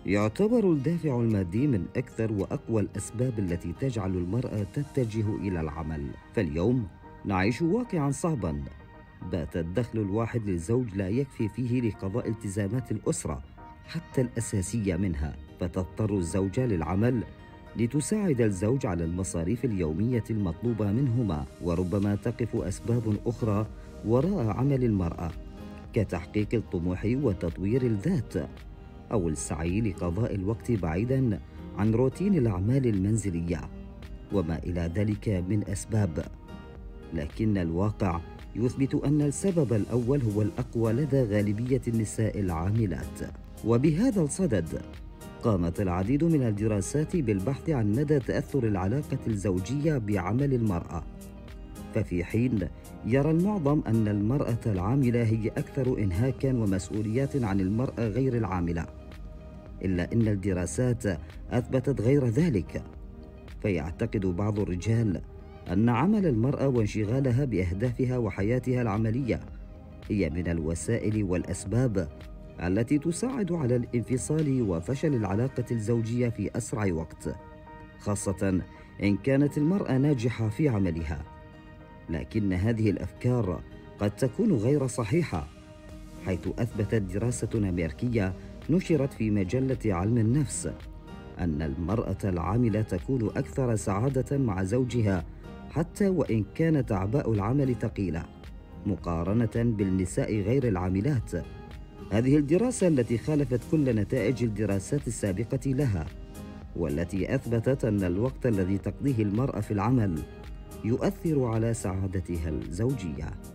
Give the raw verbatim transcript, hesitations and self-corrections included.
يعتبر الدافع المادي من أكثر وأقوى الأسباب التي تجعل المرأة تتجه إلى العمل. فاليوم نعيش واقعاً صعباً، بات الدخل الواحد للزوج لا يكفي فيه لقضاء التزامات الأسرة حتى الأساسية منها، فتضطر الزوجة للعمل لتساعد الزوج على المصاريف اليومية المطلوبة منهما. وربما تقف أسباب أخرى وراء عمل المرأة كتحقيق الطموح وتطوير الذات، أو السعي لقضاء الوقت بعيداً عن روتين الأعمال المنزلية وما إلى ذلك من أسباب. لكن الواقع يثبت أن السبب الأول هو الأقوى لدى غالبية النساء العاملات. وبهذا الصدد قامت العديد من الدراسات بالبحث عن مدى تأثر العلاقة الزوجية بعمل المرأة. ففي حين يرى المعظم أن المرأة العاملة هي أكثر إنهاكاً ومسؤوليات عن المرأة غير العاملة، إلا أن الدراسات أثبتت غير ذلك. فيعتقد بعض الرجال أن عمل المرأة وانشغالها بأهدافها وحياتها العملية هي من الوسائل والأسباب التي تساعد على الانفصال وفشل العلاقة الزوجية في أسرع وقت، خاصة إن كانت المرأة ناجحة في عملها. لكن هذه الأفكار قد تكون غير صحيحة، حيث أثبتت دراسة أمريكية نشرت في مجلة علم النفس أن المرأة العاملة تكون أكثر سعادة مع زوجها حتى وإن كانت أعباء العمل ثقيلة، مقارنة بالنساء غير العاملات. هذه الدراسة التي خالفت كل نتائج الدراسات السابقة لها، والتي أثبتت أن الوقت الذي تقضيه المرأة في العمل يؤثر على سعادتها الزوجية.